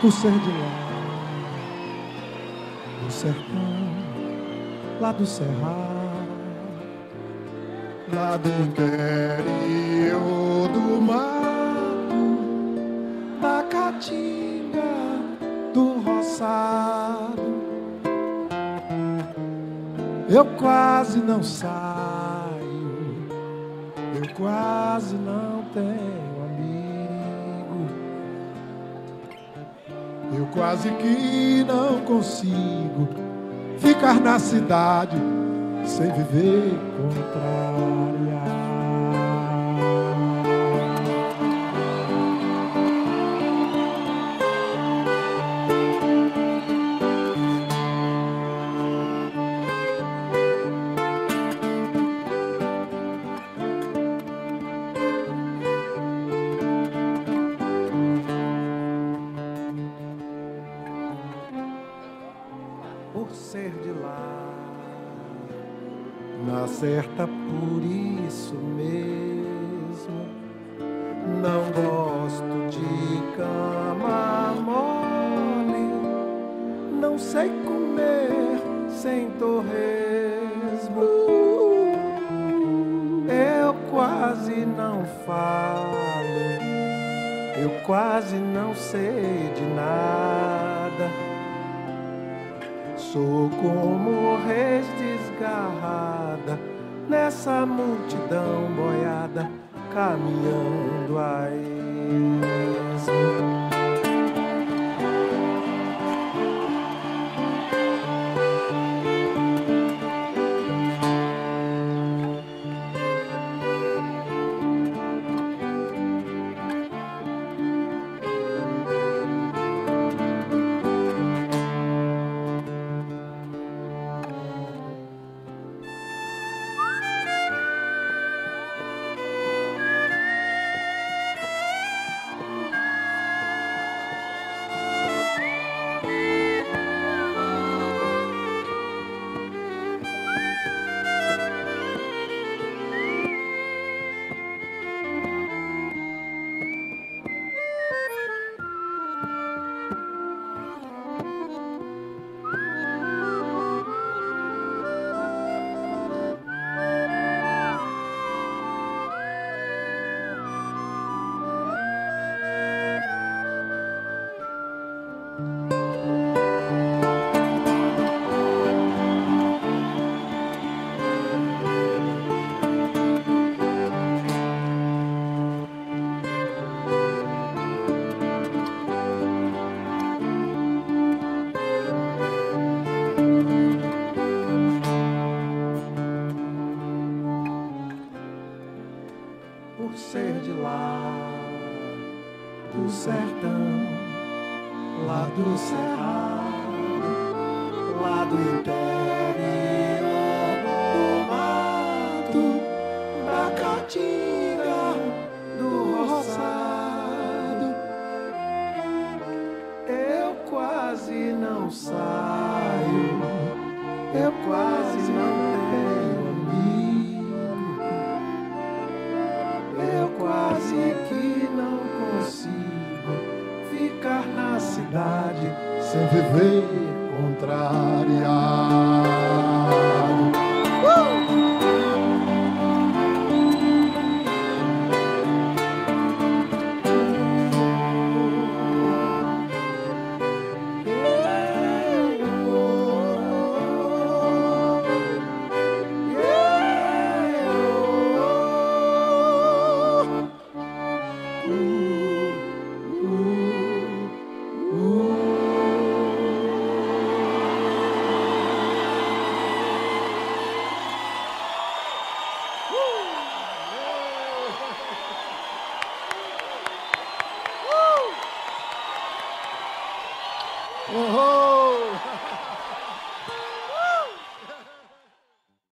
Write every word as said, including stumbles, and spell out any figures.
por ser de lá do sertão, lá do cerrado, lá do interior do mato, da caatinga, do roçado. Eu quase não saio, eu quase não tenho amigo, eu quase que não consigo ficar na cidade sem viver contrariado. Por ser de lá, na certa por isso mesmo, não gosto de cama mole, não sei comer sem torresmo, eu quase não falo, eu quase não sei de nada. Sou como reis desgarrada nessa multidão boiada, caminhando a esmo. Por ser de lá do sertão, lá do cerrado, lá do interior do mato, da caatinga, do roçado, eu quase não saio, eu quase não tenho amigo, eu quase que não consigo ficar na cidade sem viver